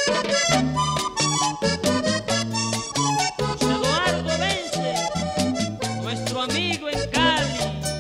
Eduardo Vence, nuestro amigo en Cali.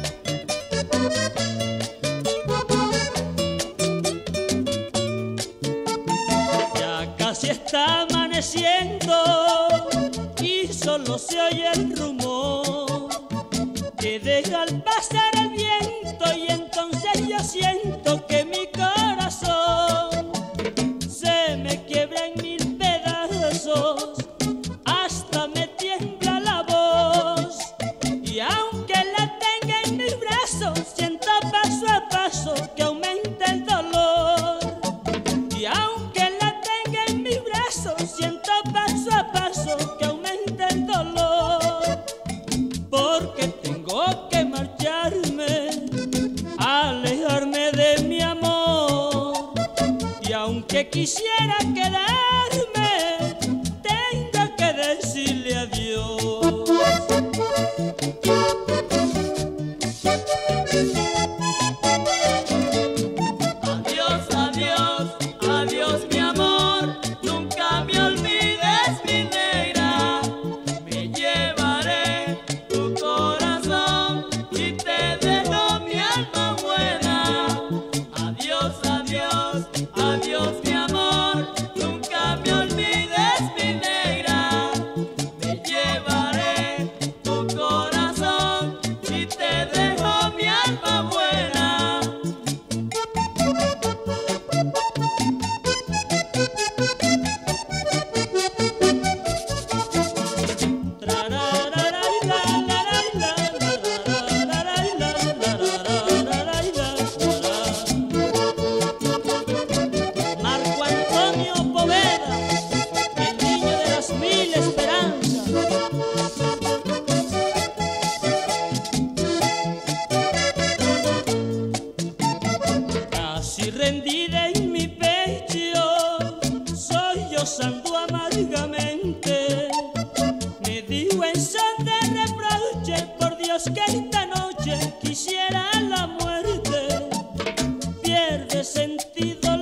Ya casi está amaneciendo y solo se oye el rumor que deja al pasar el viento, y entonces yo siento que mi corazón se me quiebra en mil pedazos, hasta me tiembla la voz, y aunque la tenga en mis brazos siento paso a paso que aumenta el dolor, y aunque la tenga en mis brazos siento paso a paso que aumenta el dolor, porque tengo que marcharme, alejarme de mi amor, y aunque quisiera quedarme, tengo que decirle adiós. Adiós, adiós, adiós mi amor, nunca me olvides mi negra, me llevaré tu corazón y te dejo mi alma buena. Adiós, adiós, adiós mi amor, nunca me olvides mi negra, me llevaré tu corazón y te dejo mi alma buena. Marco Antonio Poveda, el niño de las mil esperanzas. Casi rendida en mi pecho, sollozando amargamente, me dijo en son de reproche: por Dios que esta noche quisiera la muerte. Pierde sentido